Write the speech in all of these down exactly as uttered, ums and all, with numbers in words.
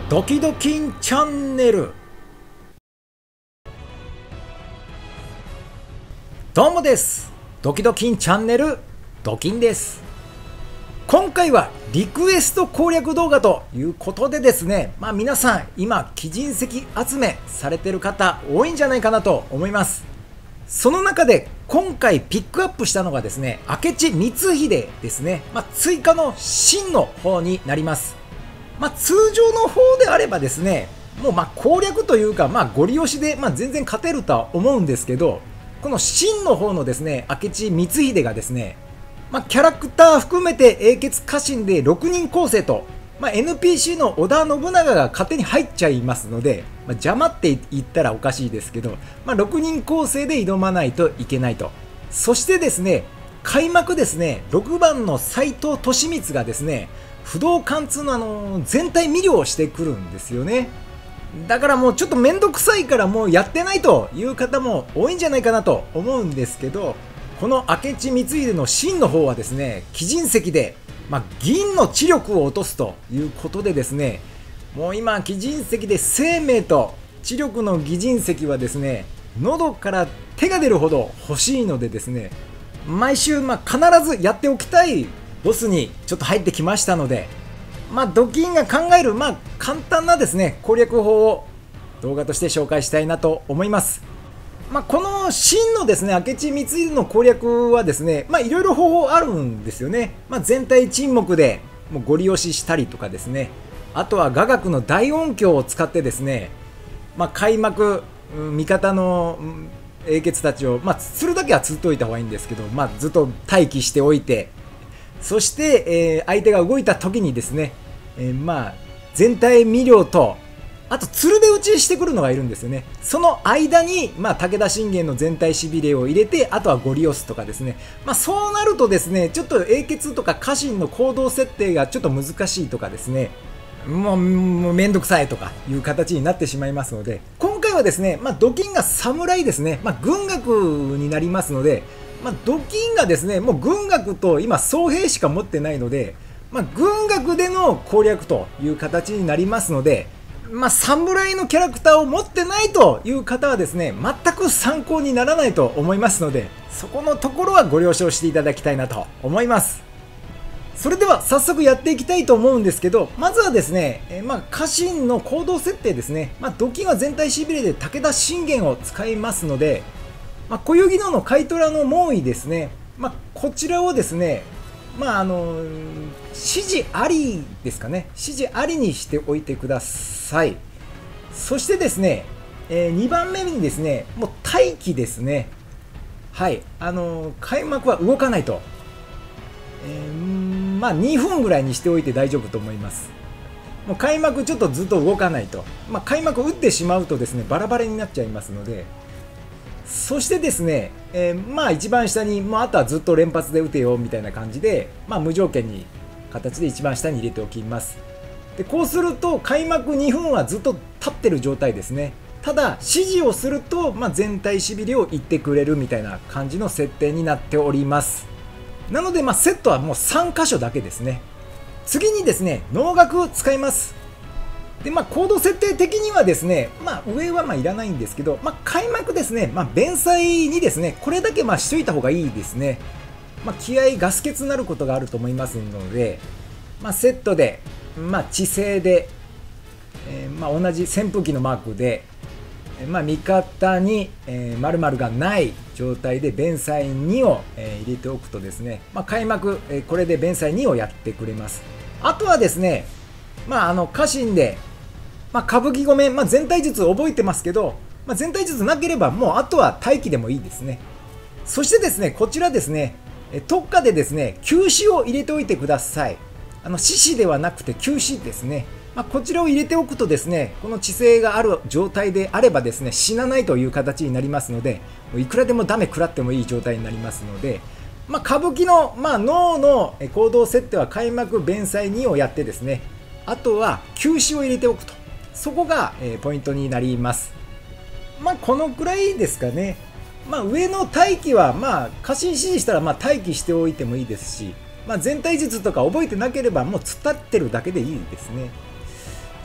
ドキドキンチャンネル。どうもです。ドキドキンチャンネルドキンです。今回はリクエスト攻略動画ということでですね、まあ皆さん今貴人石集めされてる方多いんじゃないかなと思います。その中で今回ピックアップしたのがですね、明智光秀ですね。まあ、追加の真の方になります。まあ、通常の方であればですね、もうまあ攻略というか、まあ、ゴリ押しでまあ全然勝てるとは思うんですけど、この真の方のですね、明智光秀がですね、まあ、キャラクター含めて英傑家臣でろくにん構成と、まあ、エヌピーシー の織田信長が勝手に入っちゃいますので、まあ、邪魔って言ったらおかしいですけど、まあ、ろくにん構成で挑まないといけないと。そしてですね、開幕ですね、ろくばんの斎藤利光がですね、不動貫通のあの全体見了をしてくるんですよね。だからもうちょっとめんどくさいからもうやってないという方も多いんじゃないかなと思うんですけど、この明智光秀の真の方はですね、貴人石で、まあ、銀の知力を落とすということでですね、もう今貴人石で生命と知力の貴人石はですね、喉から手が出るほど欲しいのでですね、毎週まあ必ずやっておきたいボスにちょっと入ってきましたので、まあ、ドキンが考える、まあ、簡単なですね、攻略法を動画として紹介したいなと思います。まあ、この真のですね、明智光秀の攻略はですね、まあ、いろいろ方法あるんですよね。まあ、全体沈黙でもうゴリ押ししたりとかですね、あとは雅楽の大音響を使ってですね、まあ、開幕、味方の英傑たちを、まあ、釣るだけは釣っておいた方がいいんですけど、まあ、ずっと待機しておいて、そして、えー、相手が動いた時にですね、えー、まあ全体見了と、あと鶴で打ちしてくるのがいるんですよね。その間に、まあ、武田信玄の全体しびれを入れて、あとはゴリ押すとかですね、まあ、そうなるとですね、ちょっと英傑とか家臣の行動設定がちょっと難しいとかですね、もう、もうめんどくさいとかいう形になってしまいますので、今回はですね、まあ、ドキンが侍ですね、まあ、軍学になりますので、まあ、ドキンがですね、もう軍学と今僧兵しか持ってないので、まあ、軍学での攻略という形になりますので、まあ、侍のキャラクターを持ってないという方はですね、全く参考にならないと思いますので、そこのところはご了承していただきたいなと思います。それでは早速やっていきたいと思うんですけど、まずはですね、えまあ、家臣の行動設定ですね。まあ、ドキンは全体しびれで武田信玄を使いますので、まあ、小遊戯堂の買虎の猛威ですね、まあ、こちらをですね、まああの指示ありですかね、指示ありにしておいてください。そしてですね、えー、にばんめにですね、もう待機ですね。はい、あのー、開幕は動かないと、えー、まあにふんぐらいにしておいて大丈夫と思います。もう開幕ちょっとずっと動かないと、まあ、開幕打ってしまうとですね、バラバラになっちゃいますので。そしてですね、えー、まあ一番下に、もうあとはずっと連発で打てよみたいな感じで、まあ、無条件に形で一番下に入れておきます。でこうすると開幕にふんはずっと立ってる状態ですね。ただ指示をすると、まあ、全体しびれを言ってくれるみたいな感じの設定になっております。なので、まあ、セットはもうさん箇所だけですね。次にですね、能楽使います。でまあ、コード設定的にはですね、まあ、上はまあいらないんですけど、まあ、開幕ですね、まあ、弁済にですね、これだけまあしといた方がいいですね。まあ、気合ガス欠になることがあると思いますので、まあ、セットで、まあ、地勢で、えー、まあ同じ扇風機のマークで、まあ、味方に、えー、〇〇がない状態で弁済にを、えー、入れておくとですね、まあ、開幕、えー、これで弁済にをやってくれます。あとはですね、まあ、あの家臣で、まあ、歌舞伎御免、まあ、全体術覚えてますけど、まあ、全体術なければもうあとは待機でもいいですね。そしてですね、こちらですね、特化でですね、休止を入れておいてください。あの死死ではなくて休止ですね。まあ、こちらを入れておくとですね、この知性がある状態であればですね、死なないという形になりますので、いくらでもダメ食らってもいい状態になりますので、まあ、歌舞伎の、まあ、脳の行動設定は開幕弁済にをやってですね、あとは休止を入れておくと、そこが、えー、ポイントになります。まあこのくらいですかね。まあ、上の待機は、まあ、過信指示したらまあ待機しておいてもいいですし、まあ、全体術とか覚えてなければもう突っ立ってるだけでいいですね。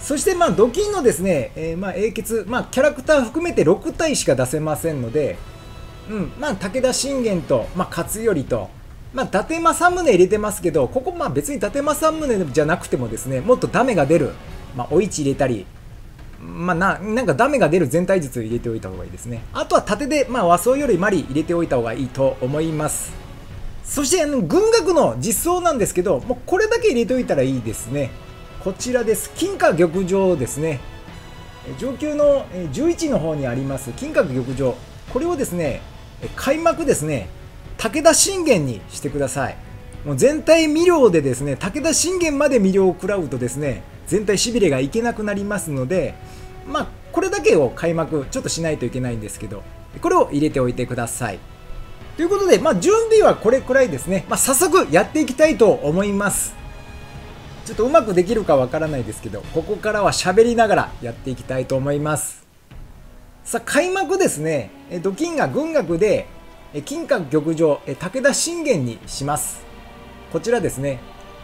そしてまあドキンのですね、えー、まあ英傑、まあ、キャラクター含めてろく体しか出せませんので、うんまあ、武田信玄と、まあ、勝頼と、まあ、伊達政宗入れてますけど、ここまあ別に伊達政宗じゃなくてもですね、もっとダメが出る、まあ、お市入れたり、まあ、な, なんかダメが出る全体術を入れておいた方がいいですね。あとは盾で、まあ、和装よりマリ入れておいた方がいいと思います。そしてあの軍学の実装なんですけど、もうこれだけ入れておいたらいいですね。こちらです。金華玉城ですね。上級のじゅういちの方にあります金華玉城、これをですね、開幕ですね、武田信玄にしてください。もう全体魅了でですね、武田信玄まで魅了を食らうとですね、全体しびれがいけなくなりますので、まあこれだけを開幕ちょっとしないといけないんですけど、これを入れておいてください。ということで、まあ、準備はこれくらいですね。まあ、早速やっていきたいと思います。ちょっとうまくできるかわからないですけど、ここからは喋りながらやっていきたいと思います。さあ、開幕ですね。ドキンが軍学で、金華玉城、武田信玄にします。こちらですね。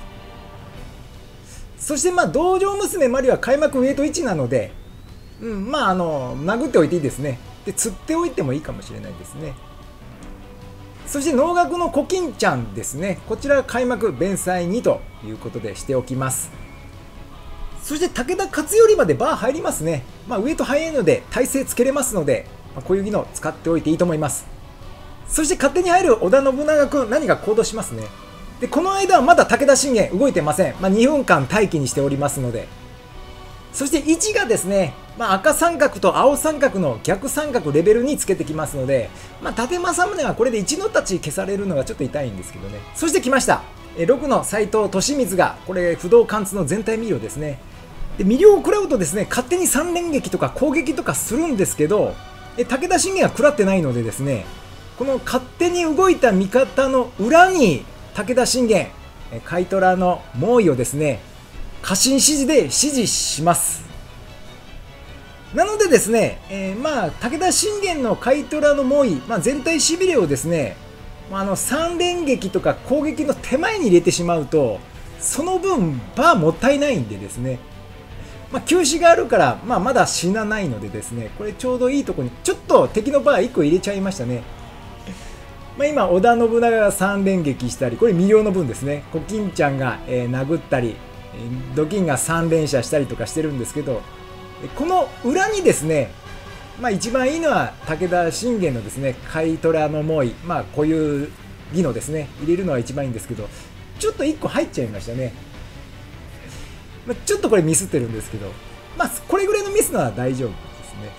そして、まあ、道場娘マリは開幕ウェイトいちなので、うん、まあ、あの、殴っておいていいですね。で、釣っておいてもいいかもしれないですね。そして能楽のコキンちゃんですね。こちら開幕弁済にということでしておきます。そして武田勝頼までバー入りますね。まあ、ウエイト早いので耐性つけれますので、まあ、こういう技能使っておいていいと思います。そして勝手に入る織田信長君、何か行動しますね。で、この間はまだ武田信玄動いてません。まあ、にふんかん待機にしておりますので。そしていちがですね、まあ、赤三角と青三角の逆三角レベルにつけてきますので、まあ、伊達政宗はこれでいちの太刀消されるのがちょっと痛いんですけどね。そして来ました。ろくの斎藤利光が、これ不動貫通の全体魅了ですね。で、魅了を食らうとですね、勝手に三連撃とか攻撃とかするんですけど、武田信玄は食らってないのでですね、この勝手に動いた味方の裏に武田信玄、カイトラの猛威をですね、過信指示で指示します。なのでですね、えー、まあ武田信玄のカイトラの猛威、まあ、全体しびれをですね、あのさん連撃とか攻撃の手前に入れてしまうと、その分バーもったいないんでですね、まあ、休止があるから、まあ、まだ死なないのでですね、これちょうどいいところにちょっと敵のバーいっこ入れちゃいましたね。まあ、今織田信長がさん連撃したり、これ魅了の分ですね。コキンちゃんが、えー、殴ったり、ドキンがさん連射したりとかしてるんですけど、この裏にですね、まあ、一番いいのは武田信玄のですね、カイトラの猛威、まあこういう技能ですね、入れるのは一番いいんですけど、ちょっといっこ入っちゃいましたね。まあ、ちょっとこれミスってるんですけど、まあこれぐらいのミスなら大丈夫ですね。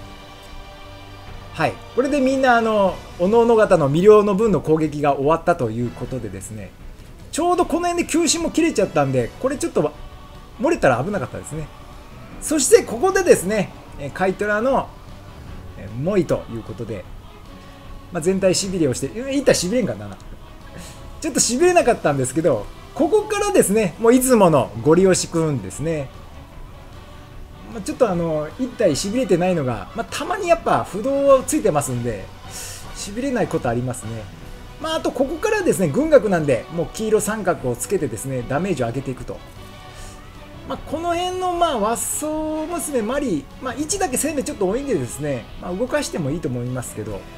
はい、これでみんなあのおのおの方の魅了の分の攻撃が終わったということでですね、ちょうどこの辺で休止も切れちゃったんで、これちょっと漏れたら危なかったですね。そしてここでですね、カイトラのモイということで、まあ、全体しびれをして、いったらしびれんかな。ちょっとしびれなかったんですけど、ここからですね、もういつものゴリ押しくんですね。まあ、ちょっとあの、一体しびれてないのが、まあ、たまにやっぱ不動ついてますんで、しびれないことありますね。まあ、あとここからですね、軍学なんで、もう黄色三角をつけてですね、ダメージを上げていくと。まあ、この辺のまあ和装娘マリ、まあ、いちだけ生命ちょっと多いんでですね、まあ、動かしてもいいと思いますけど、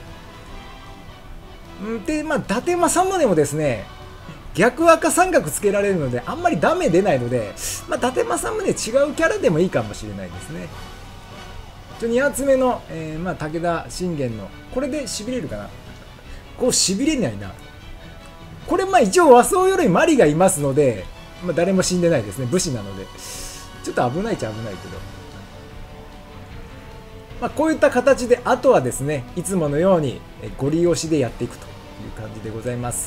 で、まあ、伊達政宗もですね、逆赤三角つけられるので、あんまりダメ出ないので、まあ、伊達政宗違うキャラでもいいかもしれないですね。ちょに発目の、えー、まあ武田信玄の、これでしびれるかな。こうしびれないな。これ、まあ一応和装鎧マリがいますので、まあ、誰も死んでないですね。武士なので。ちょっと危ないっちゃ危ないけど。まあ、こういった形で、あとはですね、いつものようにゴリ押しでやっていくという感じでございます。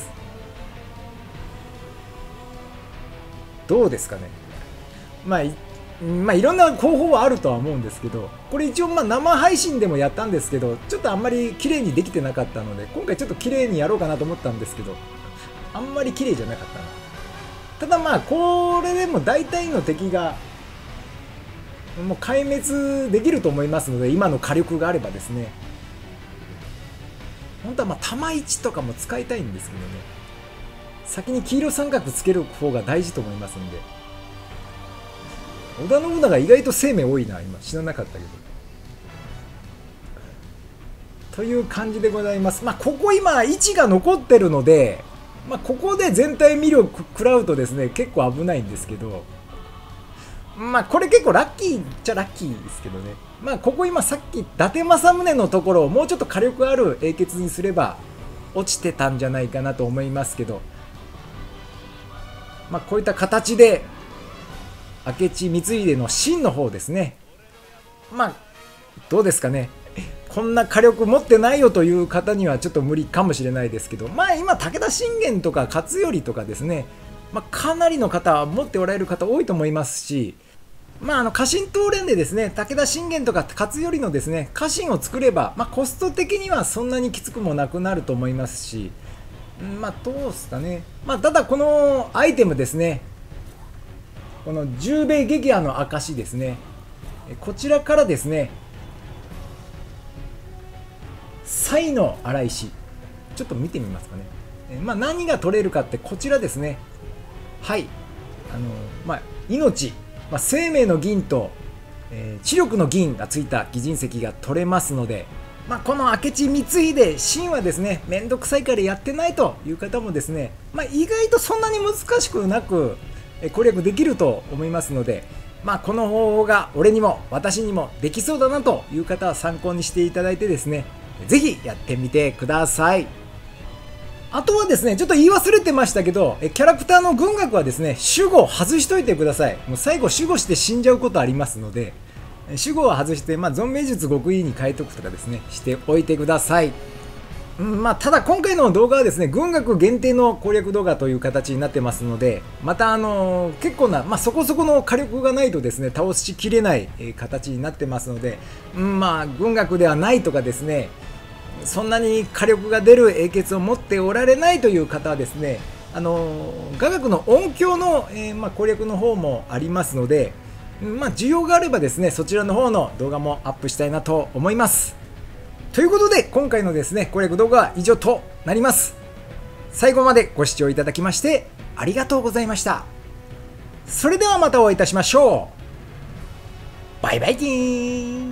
どうですかね。まあ、いまあ、いろんな方法はあるとは思うんですけど、これ一応まあ生配信でもやったんですけど、ちょっとあんまり綺麗にできてなかったので、今回ちょっと綺麗にやろうかなと思ったんですけど、あんまり綺麗じゃなかったな。ただまあ、これでも大体の敵が、もう壊滅できると思いますので、今の火力があればですね。本当はまあ、弾いちとかも使いたいんですけどね。先に黄色三角つける方が大事と思いますんで。 織田信長意外と生命多いな、今知らなかったけど。という感じでございます。まあここ今位置が残ってるので、まあ、ここで全体見力食らうとですね結構危ないんですけど、まあこれ結構ラッキーっちゃラッキーですけどね。まあここ今さっき伊達政宗のところをもうちょっと火力ある英傑にすれば落ちてたんじゃないかなと思いますけど、まあこういった形で明智光秀の真の方ですね。まあどうですかね、こんな火力持ってないよという方にはちょっと無理かもしれないですけど、まあ今武田信玄とか勝頼とかですね、まあ、かなりの方は持っておられる方多いと思いますし、まああの家臣討連でですね武田信玄とか勝頼のですね家臣を作れば、まあ、コスト的にはそんなにきつくもなくなると思いますし、まあどうですかね。まあただこのアイテムですね、この十兵衛撃破の証ですね、こちらからですね才の荒石ちょっと見てみますかね。えまあ何が取れるかってこちらですね。はいあのまあ命、まあ、生命の銀と、えー、知力の銀がついた擬人石が取れますので、まあ、この明智光秀真はですねめんどくさいからやってないという方もですね、まあ、意外とそんなに難しくなく攻略できると思いますので、まあ、この方法が俺にも私にもできそうだなという方は参考にしていただいてですね、ぜひやってみてください。あとはですね、ちょっと言い忘れてましたけど、キャラクターの軍学はですね、守護を外しといてください。もう最後守護して死んじゃうことありますので、守護を外して、まあ、存命術極意に変えとくとかですね、しておいてください。うん、まあ、ただ今回の動画はですね、軍学限定の攻略動画という形になってますので、またあのー、結構な、まあ、そこそこの火力がないとですね、倒しきれない、えー、形になってますので、うん、まあ、軍学ではないとかですね、そんなに火力が出る英傑を持っておられないという方はですね、あのー、雅楽の音響の、えーまあ、攻略の方もありますので、まあ、需要があればですね、そちらの方の動画もアップしたいなと思います。ということで、今回のですね、攻略動画は以上となります。最後までご視聴いただきましてありがとうございました。それではまたお会いいたしましょう。バイバイキーン。